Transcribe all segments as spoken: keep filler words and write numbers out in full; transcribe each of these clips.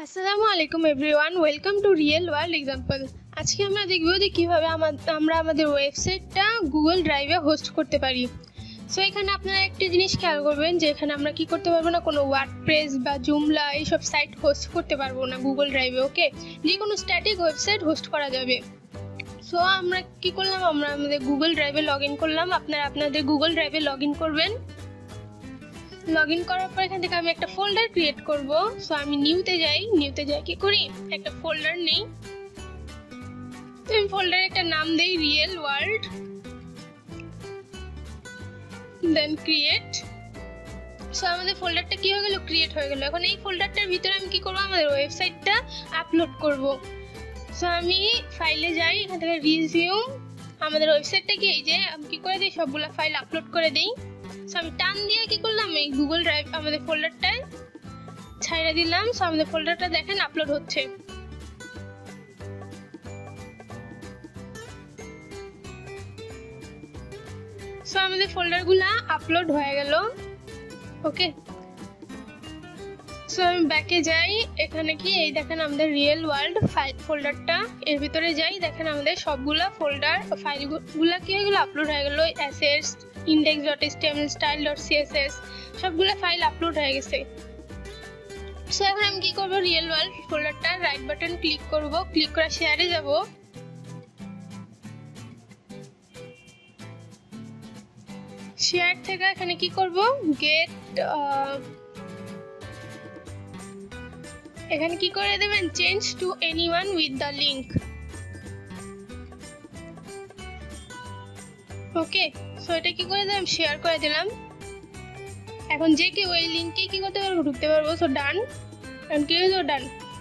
আসসালামু আলাইকুম everyone, welcome to real world example. আজকে আমরা দেখব যে কীভাবে আমরা আমাদের ওয়েবসাইটটা গুগল ড্রাইভে হোস্ট করতে পারি। সো এখানে আপনারা একটা জিনিস খেয়াল করবেন যে এখানে আমরা কি করতে পারবো না, কোনো ওয়ার্ডপ্রেস বা জুমলা এইসব সাইট হোস্ট করতে পারবো না গুগল ড্রাইভে। ওকে, যে কোনো স্ট্যাটিক ওয়েবসাইট হোস্ট করা যাবে। সো আমরা কি করলাম, আমরা আমাদের গুগল ড্রাইভে লগ ইন করলাম। আপনারা আপনাদের গুগল ড্রাইভে লগ ইন করবেন। লগ ইন করার পর এখান থেকে আমি একটা ফোল্ডার ক্রিয়েট করব। সো আমি নিউতে যাই, নিউতে যাই কি করি, একটা ফোল্ডার নেই। তো আমি ফোল্ডারে একটা নাম দেই real world, then create. So আমাদের ফোল্ডারটা কি হয়ে গেল, ক্রিয়েট হয়ে গেল। এখন এই ফোল্ডারটার ভিতরে আমি কি করব, আমাদের ওয়েবসাইটটা আপলোড করব। সো আমি ফাইলে যাই, এখান থেকে রিজিউম, আমাদের ওয়েবসাইটটা কি এই যে আমি কি করে দিই, সবগুলো ফাইল আপলোড করে দিই। সো আমি টান দিয়ে কি করলাম, এই গুগল ড্রাইভ আমাদের ফোল্ডারটায় ছাইড়া দিলাম। সো আমাদের ফোল্ডারটা দেখেন আপলোড হচ্ছে। সো আমাদের ফোল্ডারগুলো আপলোড হয়ে গেল। ওকে, সো আমি ব্যাকে যাই, এখানে কি এই দেখেন আমাদের রিয়েল ওয়ার্ল্ড ফাইল ফোল্ডারটা, এর ভিতরে যাই, দেখেন আমাদের সবগুলা ফোল্ডার ফাইলগুলা কি হয়ে গেল, আপলোড হয়ে গেল। Assets, index dot html, style dot css সবগুলো ফাইল আপলোড হয়ে গেছে। সো এখন আমি কি করব, রিয়েল ওয়ার্ল্ড ফোল্ডারটা রাইট বাটন ক্লিক করব, ক্লিক করে শেয়ারে যাব। শেয়ার থেকে এখানে কি করব, গেট, এখানে কি করে দেবেন, change to anyone with the link. Okay, so এটা কি করে দিলাম, শেয়ার করে দিলাম। এখন যে কেউ এই লিংকে কি করতে পারবো, ঢুকতে পারবো। সো ডান, এখন কি হলো, ডান।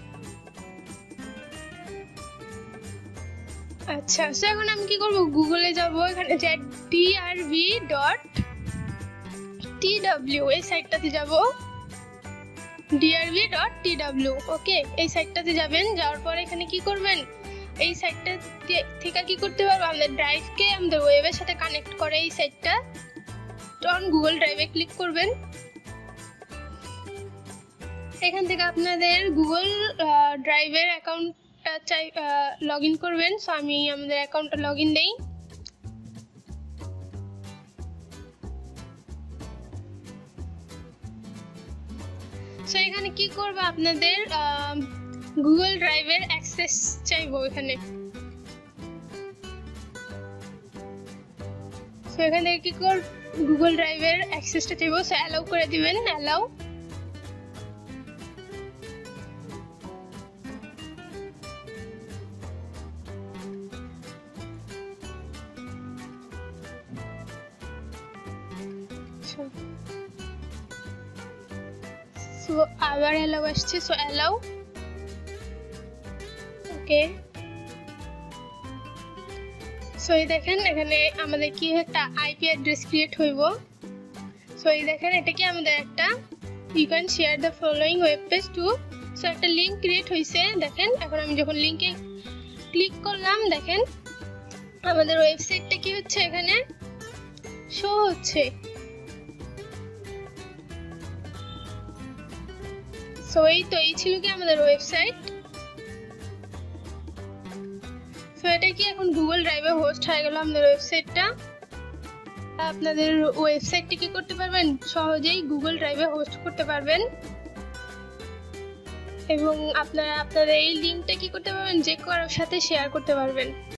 আচ্ছা, সো এখন আমি কি করব, গুগলে যাব, এখানে যে ডিআরভি ডট টিডব্লিউ এই সাইটটাতে যাব, ডিআরভি ডট টিডব্লিউ। ওকে, এই সাইটটাতে যাবেন, যাওয়ার পর এখানে কি করবেন, এই সাইটটা থেকে কি করতে পারবো, আমাদের ড্রাইভকে আমাদের ওয়েবের সাথে কানেক্ট করে এই সাইটটা। অন গুগল ড্রাইভে ক্লিক করবেন। এখান থেকে আপনাদের গুগল ড্রাইভের অ্যাকাউন্টটা চাই লগ ইন করবেন। সো আমি আমাদের অ্যাকাউন্টটা লগ ইন দেই। সো এখানে কি করবো, আপনাদের গুগল ড্রাইভের অ্যাক্সেস চাইবো এখানে। সো এখান থেকে কি কর, গুগল ড্রাইভের অ্যাক্সেসটা চাইবো। সো অ্যালাউ করে দিবেন, অ্যালাউ। সো আবার অ্যালাউ আসছে, সো অ্যালাউ। ওকে, সো এই দেখেন এখানে আমাদের কি একটা আইপি অ্যাড্রেস ক্রিয়েট হইব। সো এই দেখেন এটা কি আমাদের একটা you can share the following web page to. So একটা লিঙ্ক ক্রিয়েট হয়েছে, দেখেন। এখন আমি যখন লিঙ্কে ক্লিক করলাম, দেখেন আমাদের ওয়েবসাইটটা কি হচ্ছে, এখানে শো হচ্ছে। সো এই তো এই ছিল কি আমাদের ওয়েবসাইট। সো এটা কি এখন গুগল ড্রাইভে হোস্ট হয়ে গেল আমাদের ওয়েবসাইটটা। আপনাদের ওয়েবসাইটটি কি করতে পারবেন, সহজেই গুগল ড্রাইভে হোস্ট করতে পারবেন। এবং আপনারা আপনাদের এই লিঙ্কটা কি করতে পারবেন, যে কারোর সাথে শেয়ার করতে পারবেন।